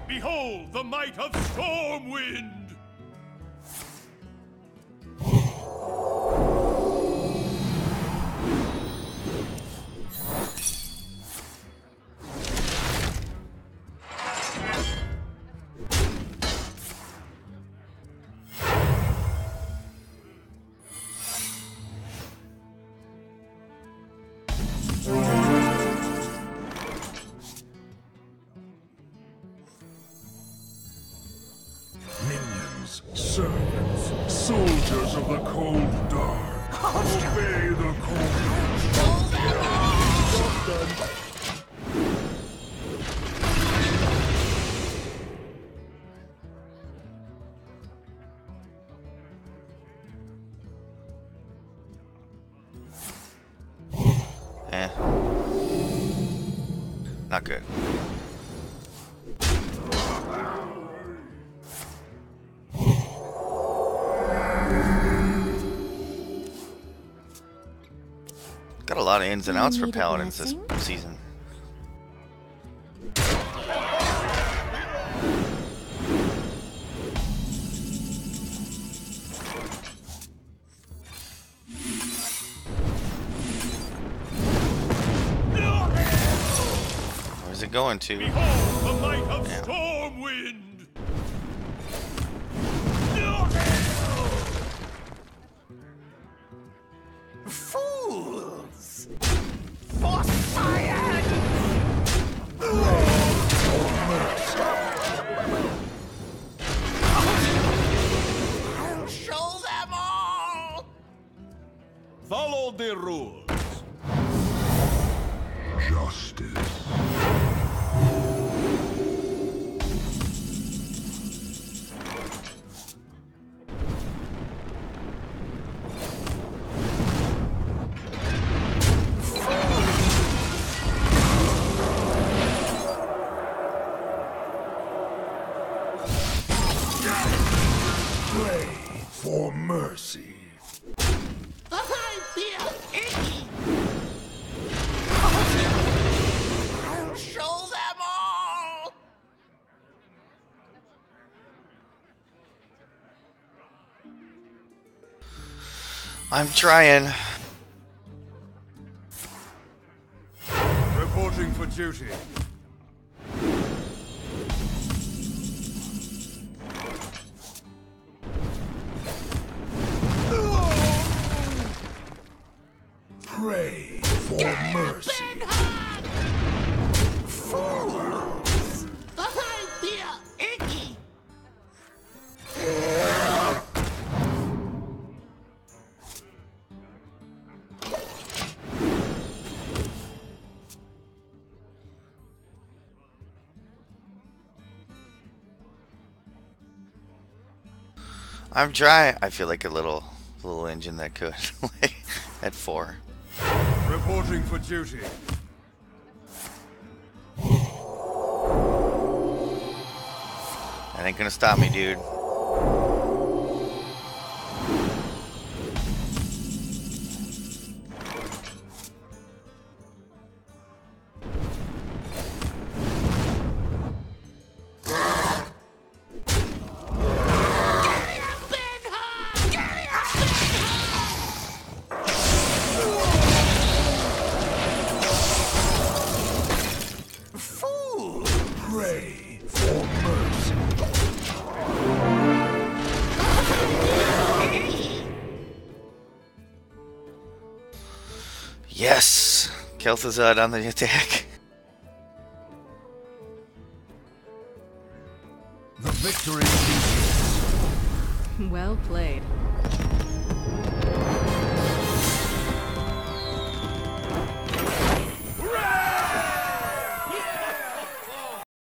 Behold the might of Stormwind! Minions, servants, soldiers of the cold dark, obey the Not good. Got a lot of ins and outs for paladins this season. Where's it going to? Behold the might of Stormwind! Fools! For Cyan! I'll show them all! Follow the rules. justice. Pray for mercy. I feel icky! I'll show them all! I'm trying. Reporting for duty. Pray for mercy. Fools! I feel icky! I'm trying. I feel like a little engine that could at 4. Reporting for duty. That ain't gonna stop me, dude. Pray for mercy. Yes! Kel'Thuzad on the attack. The victory. Well played.